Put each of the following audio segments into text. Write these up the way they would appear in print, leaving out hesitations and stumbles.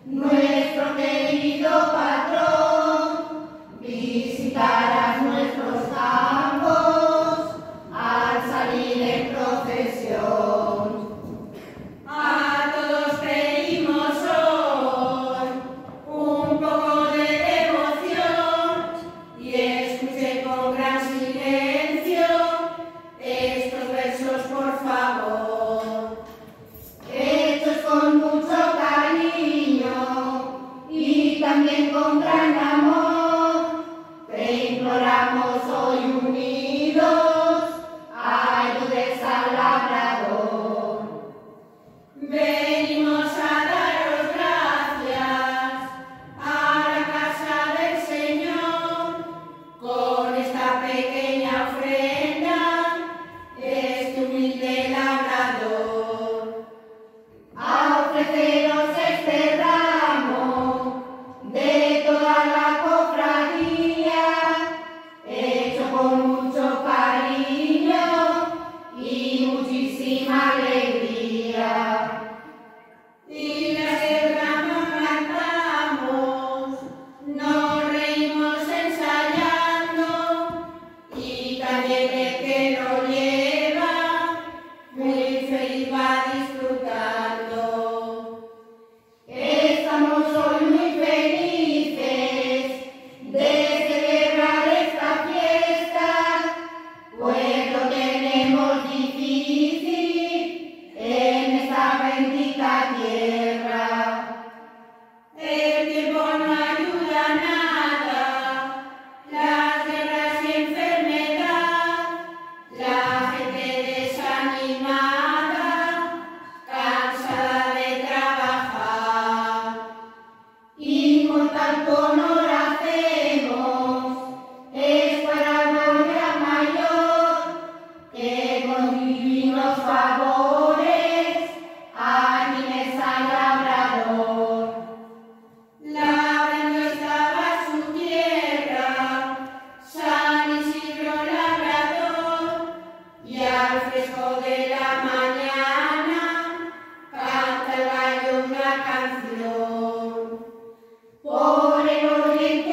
nuestro querido patrón, visitarás nuestros campos al salir en procesión. A todos pedimos hoy un poco de devoción y escuche con gran silencio estos versos, por favor. Hechos con mucho cariño y también con gran amor, te imploramos hoy unidos, ayudes al labrador. Venimos a daros gracias a la casa del Señor con esta pequeña ofrenda, este humilde labrador. A ofreceros este ramo de toda la cofradía, hecho con mucho cariño y muchísima alegría. Y las ramos cantamos, nos reímos ensayando, y también el que lo lleva muy feliz va disfrutando. Estamos hoy muy felices de celebrar esta fiesta, pues lo tenemos difícil en esta bendita tierra. El tiempo no ayuda a nada, las guerras y enfermedad, la gente desanimada, cansada de trabajar. Y con tanto honor hacemos esta gloria mayor, que con divinos favores animes al labrador. Labrando estaba su tierra, San Isidro labrador, y al fresco de la mañana canta el gallo una canción. Por el oriente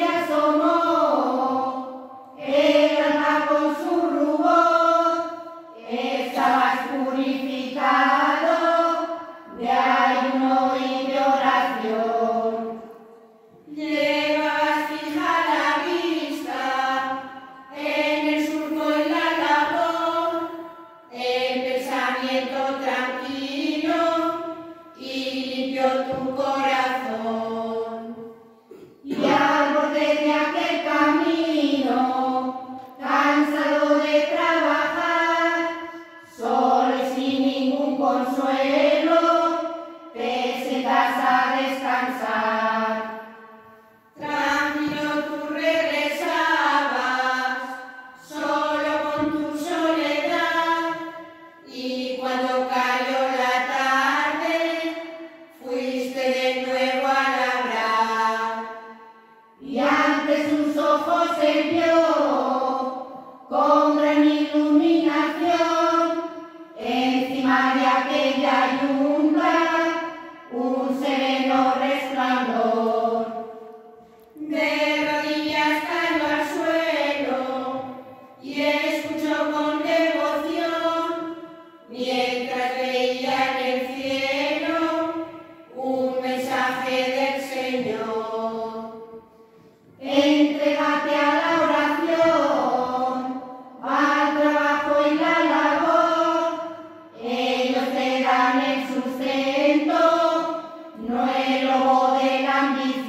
asomó el alma con su rubor, estabas purificado de ayuno y de oración. Llevas fija la vista en el surco y la labor, el pensamiento tranquilo y limpio tu corazón. Y al borde de aquel camino, cansado de trabajar, solo y sin ningún consuelo, te sientas a descansar. Tranquilo tú regresabas, solo con tu soledad, y cuando cayó la tarde, fuiste de nuevo a labrar. Y ante sus ojos él vio con gran iluminación, encima de aquella yunta, un sereno resplandor. De rodillas cayó al suelo y escuchó con devoción, mientras veía en el cielo un mensaje del Señor. Entrégate a la oración, al trabajo y la labor, ellos te dan el sustento, no el lobo de la ambición.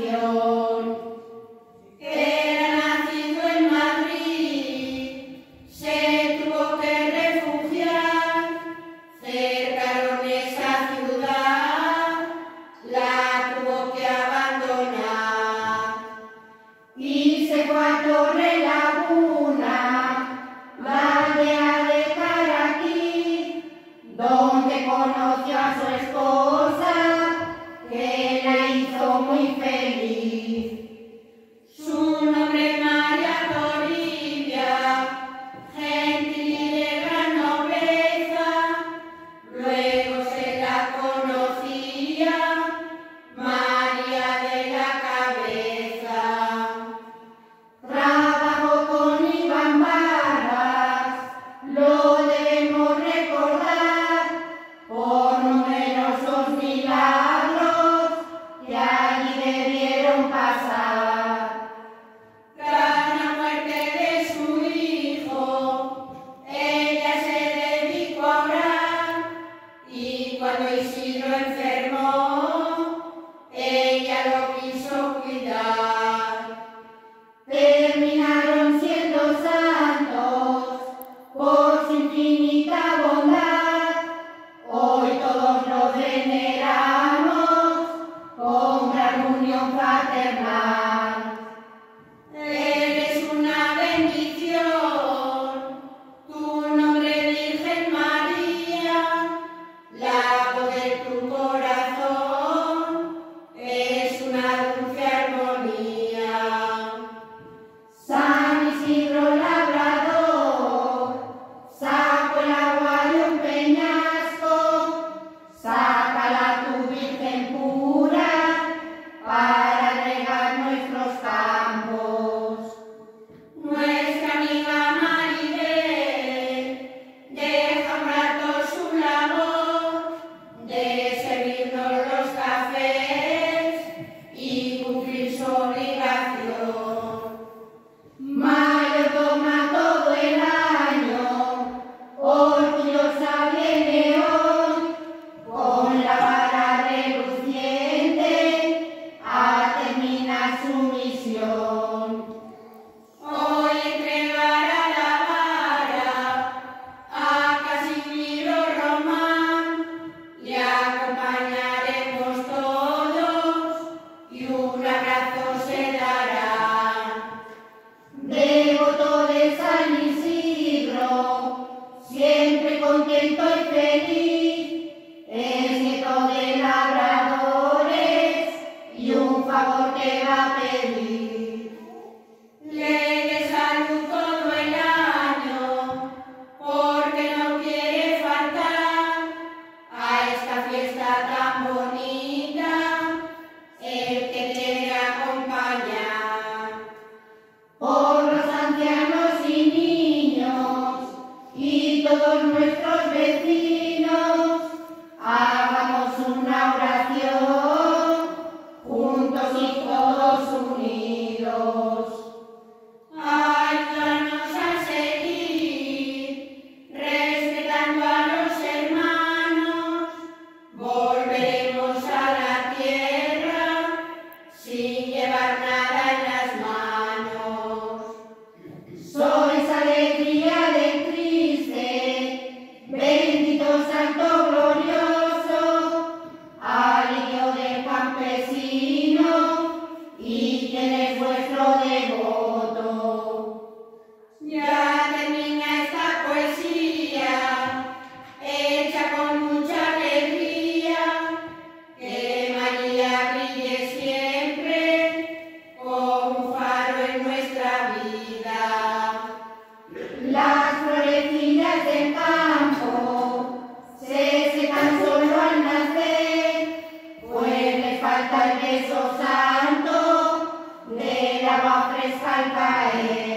fraternal. Eres una bendición, tu nombre Virgen María, la voz de tu corazón es una dulce armonía. San Isidro Labrador, saco el agua de un peñasco, sácala tu Virgen pura para regar nuestros campos. Nuestra amiga Maribel deja un rato su labor de servirnos los cafés y cumplir su obligación. Mayo toma todo el año, orgullosa viene hoy, con la vara reluciente a terminar su misión. Hoy entregará la vara a Casimiro Román, le acompañaremos todos y un abrazo se dará. Devoto de San Isidro, siempre contento y feliz, es nieto de labradores y un favor te va a pedir. Le de salud todo el año, porque no quiere faltar a esta fiesta tan bonita, el que quiere acompañar. Por los ancianos y niños y todos nuestros vecinos, hagamos una oración, juntos y todos unidos. Ayúdanos a seguir, respetando a los hermanos, volveremos a la tierra sin llevar nada en las manos. Sois alegría del triste, bendito santo glorioso, alivio del campesino y quien es vuestro devoto. Ya termina esta poesía, hecha con mucha alegría, que María brille siempre como un faro en nuestra vida. Las florecillas del campo se secan solo al nacer, pues les falta el beso santo del agua fresca al caer.